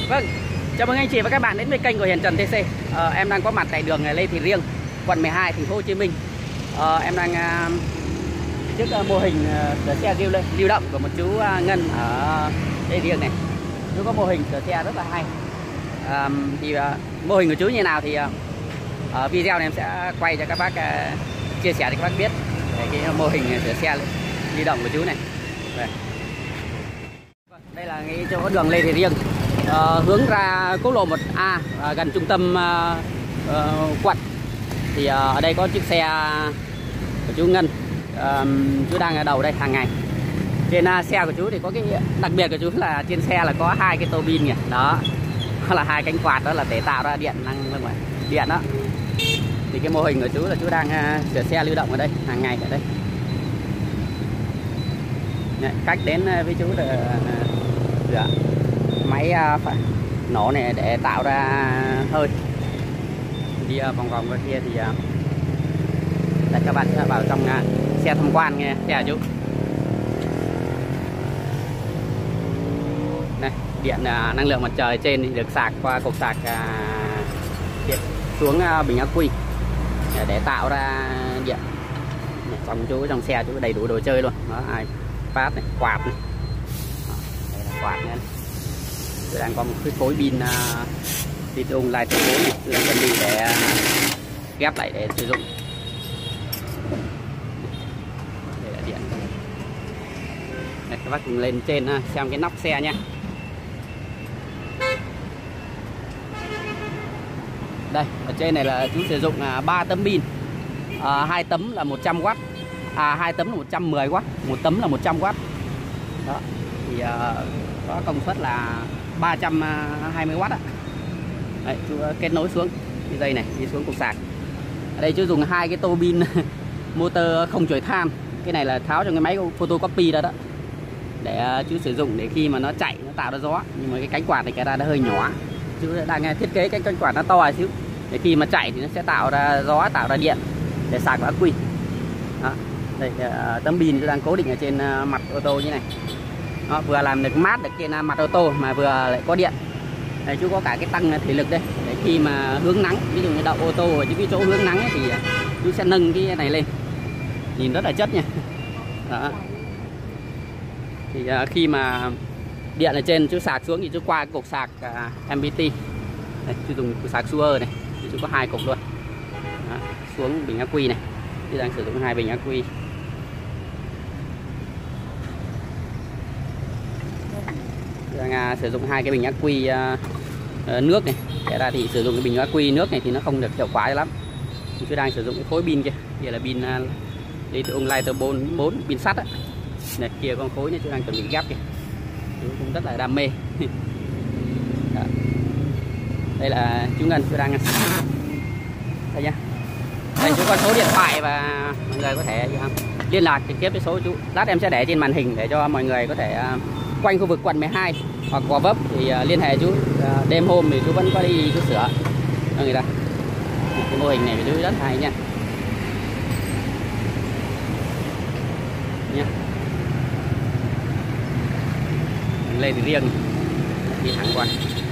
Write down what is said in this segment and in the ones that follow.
Vâng, chào mừng anh chị và các bạn đến với kênh của Hiền Trần TC. Em đang có mặt tại đường Lê Thị Riêng, quận 12, thành phố Hồ Chí Minh. Em đang trước mô hình sửa xe lưu động của một chú Ngân ở Lê Thị Riêng này. Chú có mô hình sửa xe rất là hay. Mô hình của chú như nào thì ở video này em sẽ quay cho các bác, chia sẻ cho các bác biết về cái mô hình sửa xe lưu động của chú này. Đây là cái chỗ đường Lê Thị Riêng, hướng ra quốc lộ 1A, gần trung tâm quận. Thì ở đây có chiếc xe của chú Ngân, chú đang ở đầu đây hàng ngày. Trên xe của chú thì có cái đặc biệt của chú là trên xe là có hai cái tô bin kìa, đó là hai cánh quạt, đó là để tạo ra điện năng lượng điện đó. Thì cái mô hình của chú là chú đang sửa xe lưu động ở đây hàng ngày ở đây. Cách đến với chú là máy phải nổ này để tạo ra hơi. Đi vòng vòng qua kia thì để các bạn sẽ vào trong xe tham quan nghe xe chú. Này, điện năng lượng mặt trời trên thì được sạc qua cục sạc điện xuống bình ắc quy để tạo ra điện. Trong chú trong xe chú đầy đủ đồ chơi luôn. Đó, iPad này, quạt này. Đó, đây là quạt nha. Tôi đang có một cái khối pin lithium Lighter 4 này, tôi đang chuẩn bị để ghép lại để sử dụng. Đây là điện. Đây, các bác cùng lên trên xem cái nóc xe nha. Đây, ở trên này là chú sử dụng 3 tấm pin. 2 tấm là 100W, 2 tấm là 110W, 1 tấm là 100W. Đó. Thì có công suất là 320W ạ. Đấy, chú kết nối xuống cái dây này đi xuống cục sạc. Ở đây chú dùng hai cái tô pin motor không chổi than. Cái này là tháo cho cái máy photocopy ra đó, để chú sử dụng để khi mà nó chạy nó tạo ra gió. Nhưng mà cái cánh quạt này cái ra nó hơi nhỏ, chú đang thiết kế cái cánh quạt nó to xíu để khi mà chạy thì nó sẽ tạo ra gió, tạo ra điện để sạc vào ắc quy. Đó. Đây tấm pin chú đang cố định ở trên mặt ô tô như này. Đó, vừa làm được mát được trên mặt ô tô mà vừa lại có điện. Đây, chú có cả cái tăng thể lực đây để khi mà hướng nắng, ví dụ như đậu ô tô ở cái chỗ hướng nắng ấy, thì chú sẽ nâng cái này lên, nhìn rất là chất nha. Đó. Thì khi mà điện ở trên chú sạc xuống thì chú qua cái cục sạc MPT. Đây, chú dùng cục sạc Suer này thì chú có hai cục luôn. Đó, xuống bình ắc quy này, chú đang sử dụng hai bình ắc quy. Đang sử dụng hai cái bình ắc quy nước này. Kể ra thì sử dụng cái bình ắc quy nước này thì nó không được hiệu quả lắm. Chú đang sử dụng cái khối pin kia, kia là pin lithium Lighter 4 pin sắt á. Này kia con khối này chú đang chuẩn bị ghép kìa. Chú cũng rất là đam mê. Đó. Đây là chú Ngân, chú đang đây nhá. Đây chú có số điện thoại và mọi người có thể liên lạc trực tiếp với số chú. Lát em sẽ để trên màn hình để cho mọi người có thể quanh khu vực quận 12 hoặc Gò Vấp thì liên hệ chú. Đêm hôm thì chú vẫn có đi chú sửa cho người ta. Cái mô hình này chú rất hay nha. Nha. Lên riêng đi thẳng qua.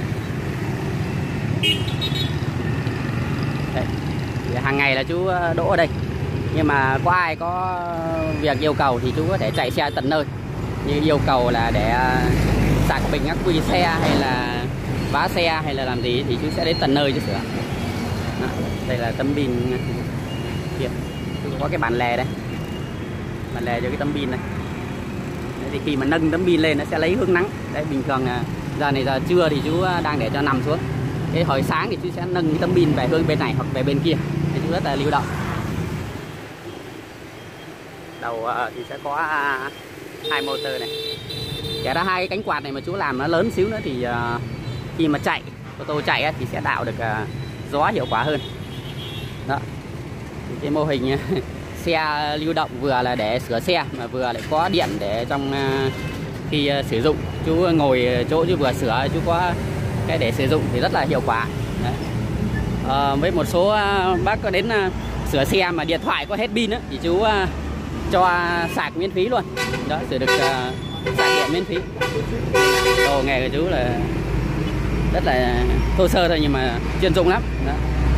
Đây. Hàng ngày là chú đỗ ở đây. Nhưng mà có ai có việc yêu cầu thì chú có thể chạy xe tận nơi. Như yêu cầu là để sạc bình ắc quy xe hay là vá xe hay là làm gì thì chú sẽ đến tận nơi chú sửa. Đó, đây là tấm pin kia. Chú có cái bản lề đây, bản lề cho cái tấm pin này. Đấy, thì khi mà nâng tấm pin lên nó sẽ lấy hướng nắng. Đấy, bình thường giờ này giờ trưa thì chú đang để cho nằm xuống. Cái hồi sáng thì chú sẽ nâng cái tấm pin về hướng bên này hoặc về bên kia. Thì chú rất là lưu động. Đầu thì sẽ có hai motor này. Kể ra hai cái cánh quạt này mà chú làm nó lớn xíu nữa thì khi mà chạy, ô tô chạy thì sẽ tạo được gió hiệu quả hơn. Đó. Thì cái mô hình xe lưu động vừa là để sửa xe mà vừa lại có điện để trong khi sử dụng. Chú ngồi chỗ chú vừa sửa chú có cái để sử dụng thì rất là hiệu quả. Đấy. Với một số bác có đến sửa xe mà điện thoại có hết pin thì chú cho sạc miễn phí luôn. Đó, sửa được sạc điện miễn phí. Đồ nghề của chú là rất là thô sơ thôi nhưng mà chuyên dụng lắm. Đó.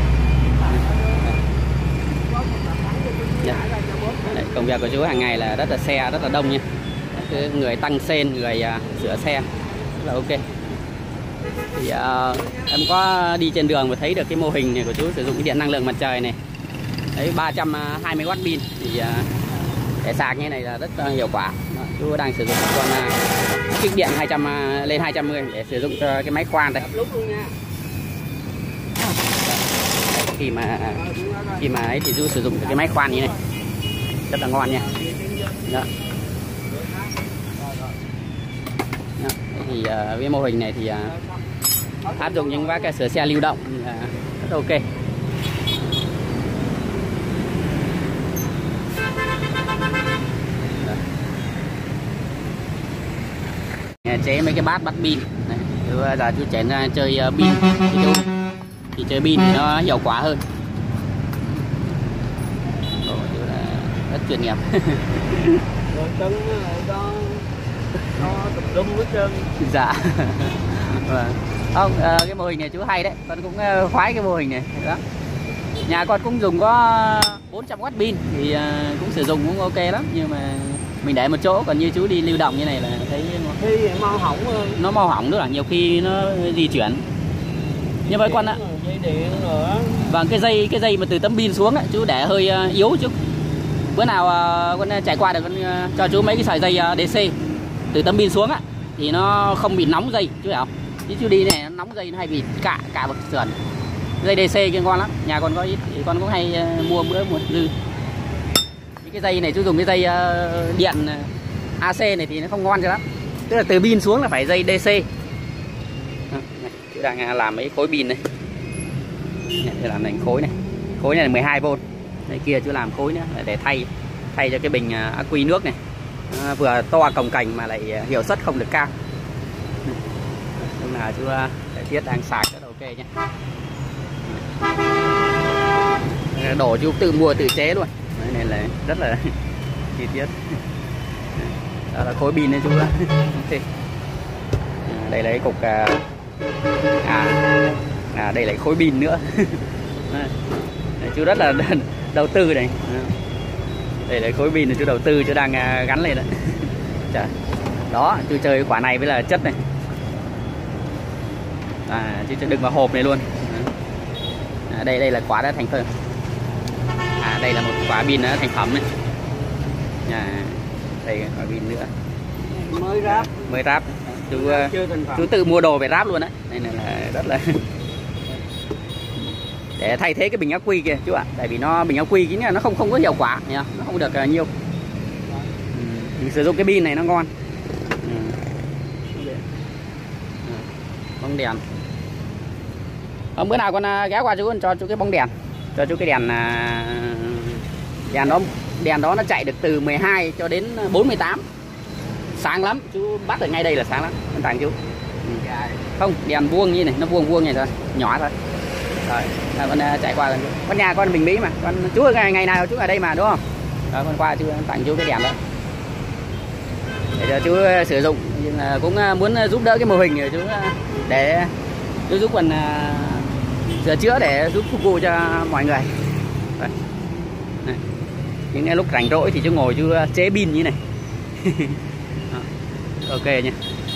Đấy, công việc của chú hàng ngày là rất là xe rất là đông nha. Đấy, người tăng sen, người sửa xe rất là ok. Thì em có đi trên đường và thấy được cái mô hình này của chú sử dụng cái điện năng lượng mặt trời này. Đấy, 320W pin thì để sạc như này là rất hiệu quả. Đó, chú đang sử dụng con kích điện 200 lên 210 để sử dụng cho cái máy khoan đây. Khi mà ấy thì chú sử dụng cái máy khoan như này rất là ngon nha. Đó. Đó. Thì với mô hình này thì áp dụng những cái sửa xe lưu động rất ok. Chế mấy cái bát bắt pin. Bây giờ chú chén ra chơi pin thì chơi pin thì nó hiệu quả hơn. Rất chuyên nghiệp. Dạ. Không, cái mô hình này chú hay đấy, con cũng khoái cái mô hình này. Đó. Nhà con cũng dùng có 400W pin thì cũng sử dụng cũng ok lắm, nhưng mà mình để một chỗ, còn như chú đi lưu động như này là thấy mau hỏng hơn. Nó mau hỏng nữa là nhiều khi nó di chuyển. Như vậy con ạ. Dây điện nữa. Và cái dây mà từ tấm pin xuống ấy, chú để hơi yếu chứ. Bữa nào con trải qua được con cho chú mấy cái sợi dây DC từ tấm pin xuống á thì nó không bị nóng dây chú hiểu không? Chứ chú đi này nó nóng dây nó hay bị cả bậc sườn. Dây DC kia ngon lắm, nhà con có ít thì con cũng hay mua bữa một dư. Cái dây này chú dùng cái dây điện AC này thì nó không ngon cho lắm. Tức là từ pin xuống là phải dây DC. Chú đang làm mấy khối pin này. Để làm thành khối này. Khối này là 12V. Đây kia chú làm khối nữa để thay cho cái bình ắc quy nước này. Vừa to cồng cành mà lại hiệu suất không được cao. Lúc nào chú thời tiết đang sạc rất là ok nhé. Đồ chú tự mua tự chế luôn. Đấy, nên là rất là chi tiết. Đó là khối pin đấy chú. Okay. Đây là cái cục đây là khối pin nữa. Chú rất là đầu tư này. Đây là khối pin này chú đầu tư, chú đang gắn lên đấy. Trời. Đó, chú chơi quả này với là chất này. Chú đựng vào hộp này luôn. Đây là quả đã thành phẩm. Đây là một quả pin đã thành phẩm này. Đây quả pin nữa. Mới ráp. Chú tự mua đồ về ráp luôn đấy. Đây là rất là để thay thế cái bình ắc quy kia chú ạ. Tại vì bình ắc quy nó không có hiệu quả, nó không được nhiều. Mình sử dụng cái pin này nó ngon. Bóng đèn. Bữa nào con ghé qua chú cho chú cái bóng đèn, cho chú cái đèn đó nó chạy được từ 12 cho đến 48. Sáng lắm, chú bắt ở ngay đây là sáng lắm. Con tặng chú. Không, đèn vuông như này, nó vuông này thôi, nhỏ thôi. Rồi, con chạy qua con nhà con Bình Mỹ mà. Chú ngày nào chú ở đây mà đúng không? Rồi con qua chú tặng chú cái đèn đó. Để cho chú sử dụng, nhưng là cũng muốn giúp đỡ cái mô hình của chú để chú giúp còn sửa chữa để giúp phục vụ cho mọi người. Rồi. Những cái lúc rảnh rỗi thì chú ngồi chú chế pin như này. Ok nha.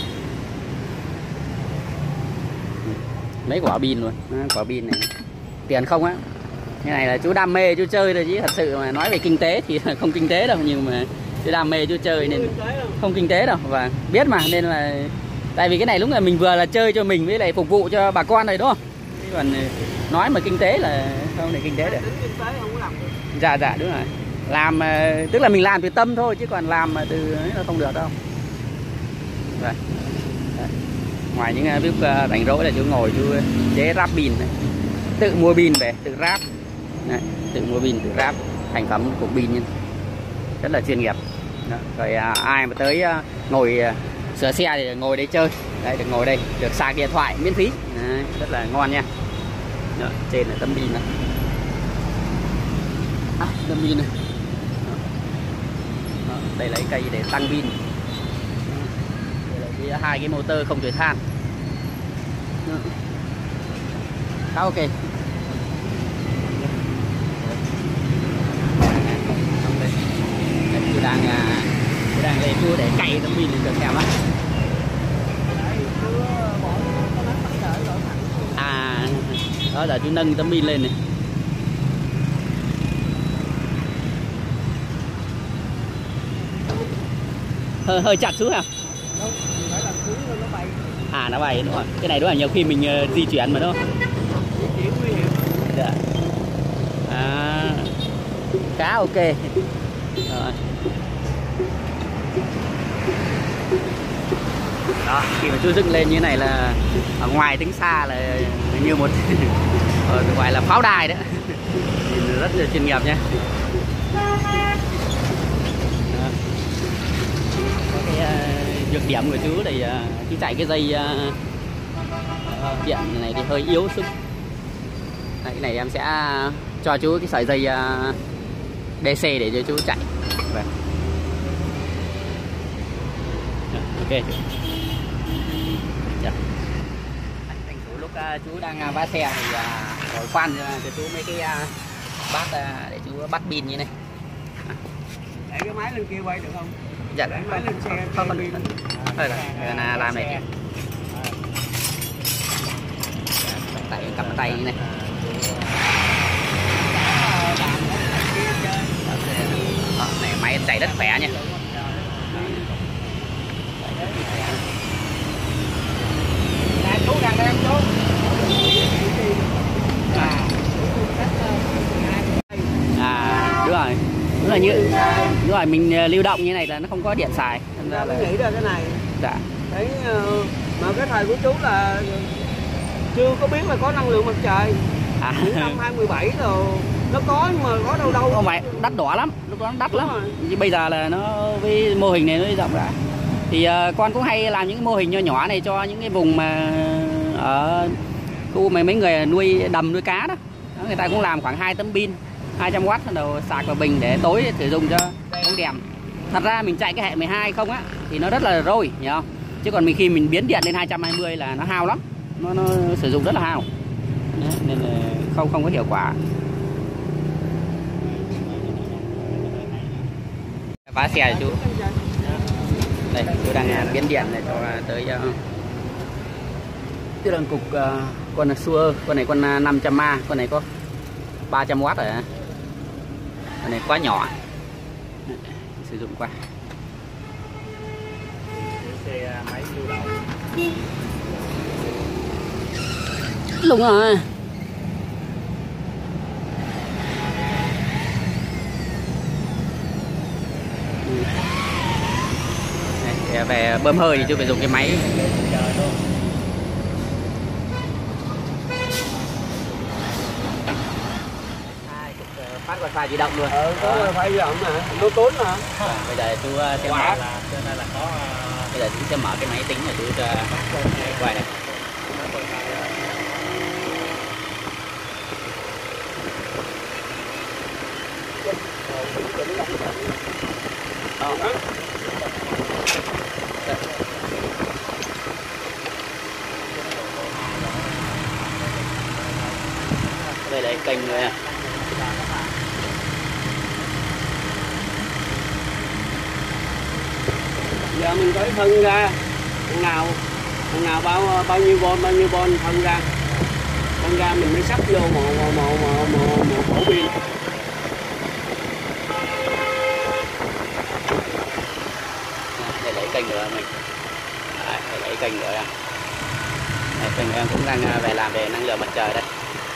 Mấy quả pin luôn, quả pin này tiền không á. Cái này là chú đam mê chú chơi thôi, chứ thật sự mà nói về kinh tế thì không kinh tế đâu, nhưng mà chú đam mê chú chơi nên không kinh tế đâu. Và biết mà, nên là tại vì cái này lúc là mình vừa là chơi cho mình với lại phục vụ cho bà con này đúng không? Chứ còn nói mà kinh tế là không thể kinh tế được. Dạ đúng rồi. Làm tức là mình làm từ tâm thôi, chứ còn làm mà từ ấy là không được đâu. Rồi. Đấy. Ngoài những lúc rảnh rỗi là chú ngồi chú chế ráp pin này. Tự mua pin về, tự ráp. Đấy. Tự mua pin, tự ráp thành phẩm của pin như rất là chuyên nghiệp. Đó. Rồi ai mà tới ngồi sửa xe thì ngồi đây chơi. Đây, được ngồi đây, được sạc điện thoại miễn phí. Đấy. Rất là ngon nha. Đó. Trên là tấm pin này. Tấm pin này. Đó. Đây là cái cây để tăng pin. Đây là hai cái motor không chổi than. khá ok. Tôi đang lên cua để cày tấm pin lên được xem á. À đó giờ chú nâng tấm pin lên này. Hơi chặt xuống hả? À nó bay đúng rồi. Cái này đúng là nhiều khi mình di chuyển mà đúng không? Dạ. À, khá ok. Rồi. Đó, khi mà chú dựng lên như này là ở ngoài tính xa là như một gọi là pháo đài đó. Nhìn rất là chuyên nghiệp nha. Có cái nhược điểm của chú thì chú chạy cái dây điện này thì hơi yếu sức. Đấy, cái này em sẽ cho chú cái sợi dây DC để cho chú chạy. Vậy. Ok. Dạ. Tranh thủ lúc chú đang vá xe thì ngồi khoan cho chú mấy cái bát để chú bắt pin như này. Để cái máy lên kia quay được không? Dạ. Để máy lên xe Không cần. Thôi là làm này. Tay cầm tay như này. Đó, này máy chạy rất khỏe nha. Chú đang đem chú. À đúng rồi. Đúng là như đúng rồi, mình lưu động như này là nó không có điện xài. Nên ra là nghĩ ra cái này. dạ. Đấy, mà cái thời của chú là chưa có biết là có năng lượng mặt trời. À. Những năm 2017 rồi nó có nhưng mà có đâu đâu. Không phải đắt đỏ lắm, lúc đó nó đắt Đúng lắm. rồi. Bây giờ là nó với mô hình này nó rộng rãi. Thì con cũng hay làm những cái mô hình nho nhỏ này cho những cái vùng mà ở khu mà mấy người nuôi đầm nuôi cá đó. Đó, người ta cũng làm khoảng 2 tấm pin 200W đầu sạc vào bình để tối sử dụng cho bóng đèn. Thật ra mình chạy cái hệ 12 không á thì nó rất là rồi, hiểu không? Chứ còn khi mình biến điện lên 220 là nó hao lắm, nó sử dụng rất là hao. Đấy, nên là không có hiệu quả. Vá xe chú. Đây, chú đang biến điện này cho tới cái đằng cục con Suer, con này con 500A, con này có 300W rồi. Con này quá nhỏ. Sử dụng qua. Xe máy lưu động. Đúng rồi. Đây, về bơm hơi thì chú phải dùng cái máy. Phát wifi di động luôn. Có wifi di động mà, nó tốn mà. Bây giờ chú sẽ mở. Cho nên là có. Bây giờ chú sẽ mở cái máy tính để chú quay này. Đây là kênh rồi nè. Giờ mình phải phân ra thằng nào bao nhiêu von phân ra mình mới sắp vô một ổ pin. Để lấy kênh nữa mình. Đấy, để lấy kênh nữa. Đây, kênh em cũng đang về làm về năng lượng mặt trời đây.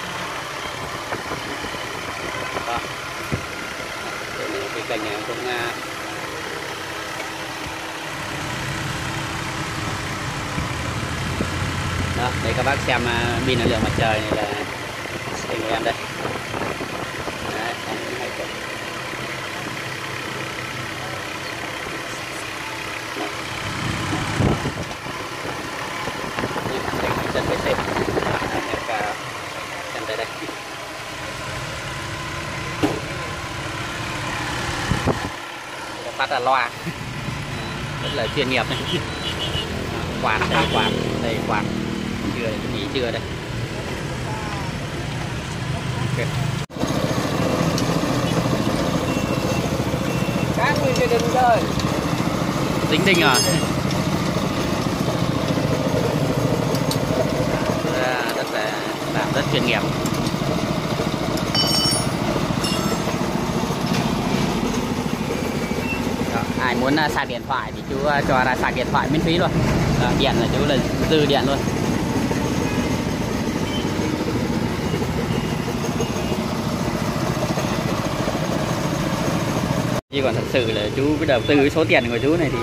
Đó. Cái kênh này cũng đó, đây các bác xem pin năng lượng mặt trời này là kênh của em đây. Đấy, chân phải xem tới đây. Phát là loa rất là chuyên nghiệp này. Quạt đây, quạt đây, quạt trưa để nghỉ trưa đây. Okay. Cá nguyên gia đình thôi. Dính đinh à? Rất là làm rất chuyên nghiệp. Đó, ai muốn sạc điện thoại thì chú cho ra sạc điện thoại miễn phí luôn. Đó, điện là chú là dư điện luôn. Chứ còn thật sự là chú cái đầu tư cái số tiền của chú này thì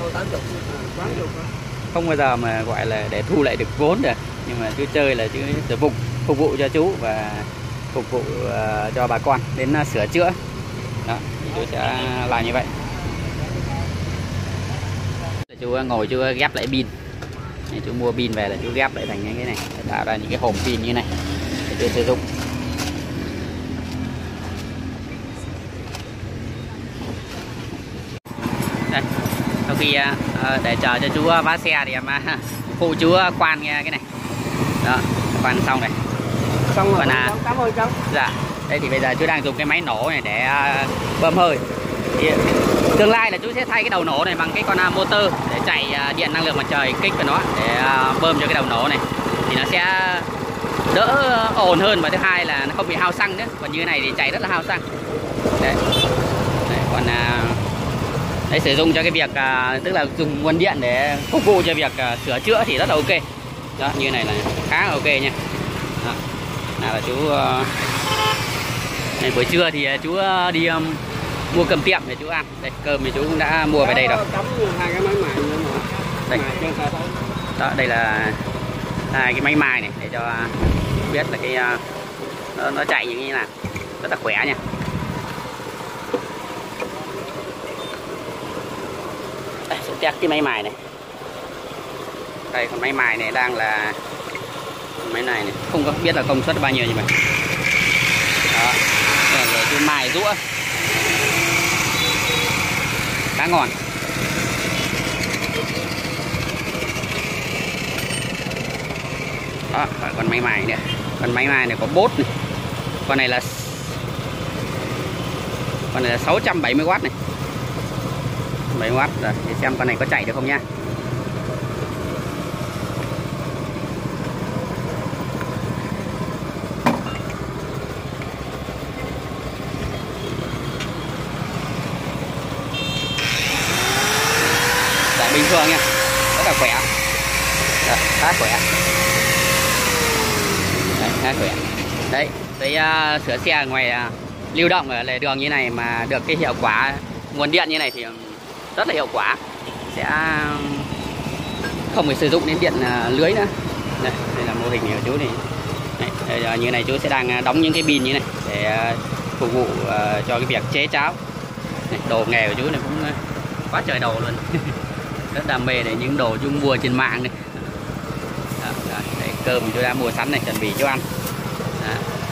không bao giờ mà gọi là để thu lại được vốn được. Nhưng mà chú chơi là chú để phục vụ cho chú và phục vụ cho bà con đến sửa chữa. Đó, thì chú sẽ làm như vậy. Chú ngồi chú ghép lại pin. Chú mua pin về là chú ghép lại thành cái này, tạo ra những cái hòm pin như này để chú sử dụng. Đây, sau khi để chờ cho chú vá xe thì em phụ chú quan nghe cái này. Đó, quan xong này. Xong rồi, cảm ơn cháu. Dạ. Đây thì bây giờ chú đang dùng cái máy nổ này để bơm hơi. Thì tương lai là chú sẽ thay cái đầu nổ này bằng cái con motor để chạy điện năng lượng mặt trời kích vào nó để bơm cho cái đầu nổ này. Thì nó sẽ đỡ ồn hơn, và thứ hai là nó không bị hao xăng nữa. Còn như thế này thì chạy rất là hao xăng. Đấy. Đấy, còn đấy, sử dụng cho cái việc tức là dùng nguồn điện để phục vụ cho việc sửa chữa thì rất là ok. Đó, như này là khá là ok nha. Đó. Nào là chú này, buổi trưa thì chú đi mua cơm tiệm để chú ăn. Đây, cơm thì chú cũng đã mua về đây rồi. Hai cái máy mài nữa mà. Đây. Đó, đây là hai cái máy mài này để cho biết là cái nó chạy như thế nào. Rất là khỏe nha. Đây, sẽ test cái máy mài này. Đây, còn máy mài này đang là máy này không có biết là công suất bao nhiêu như vậy. Đó, để chú mài rũa khá ngon. Đó, còn máy mài nữa. Còn máy mài này có bốt này. Con này là 670W này. 7W rồi, để xem con này có chạy được không nha. Chạy bình thường nha, rất là khỏe. Rồi, khá khỏe. Đấy, khá khỏe. Đấy, với sửa xe ngoài lưu động ở lề đường như này mà được cái hiệu quả nguồn điện như này thì rất là hiệu quả. Sẽ không phải sử dụng đến điện lưới nữa. Đây là mô hình của chú này. Đây, như này chú sẽ đang đóng những cái pin như này để phục vụ cho cái việc chế cháo. Này, đồ nghề của chú này cũng quá trời đồ luôn. Rất đam mê để những đồ chú mua trên mạng này. Đó, đây, cơm chú đã mua sẵn này, chuẩn bị cho ăn. Đó.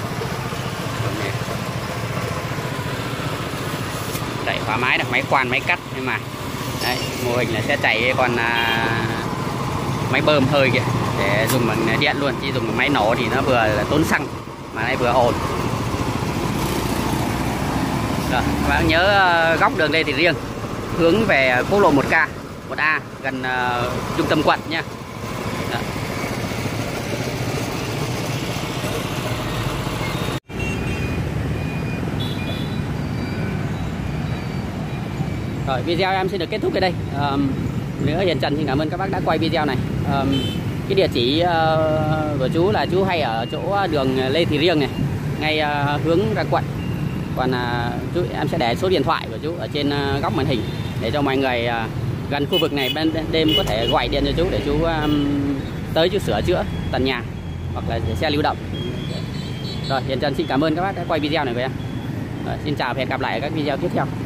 Chạy thoải mái được, máy khoan, máy cắt nhưng mà đấy, mô hình là sẽ chạy còn máy bơm hơi kìa để dùng bằng điện luôn, chứ dùng bằng máy nổ thì nó vừa là tốn xăng mà lại vừa ồn. Rồi, các bạn nhớ góc đường Lê Thị Riêng hướng về quốc lộ 1K 1A gần trung tâm quận nha. Đó. Rồi, video em xin được kết thúc ở đây. Nữa Hiền Trần xin cảm ơn các bác đã quay video này. Cái địa chỉ của chú là chú hay ở chỗ đường Lê Thị Riêng này, ngay hướng ra quận. Còn chú em sẽ để số điện thoại của chú ở trên góc màn hình để cho mọi người gần khu vực này ban đêm có thể gọi điện cho chú để chú tới chú sửa chữa tận nhà hoặc là xe lưu động. Rồi, Hiền Trần xin cảm ơn các bác đã quay video này với em. Rồi, xin chào và hẹn gặp lại ở các video tiếp theo.